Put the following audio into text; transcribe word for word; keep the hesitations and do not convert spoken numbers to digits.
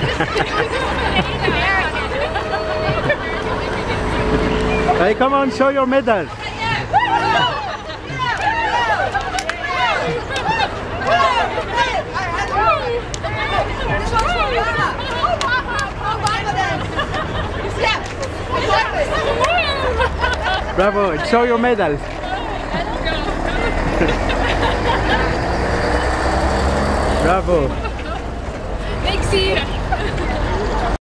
Hey, come on, show your medal. Bravo, show your medal. Bravo. Niks hier.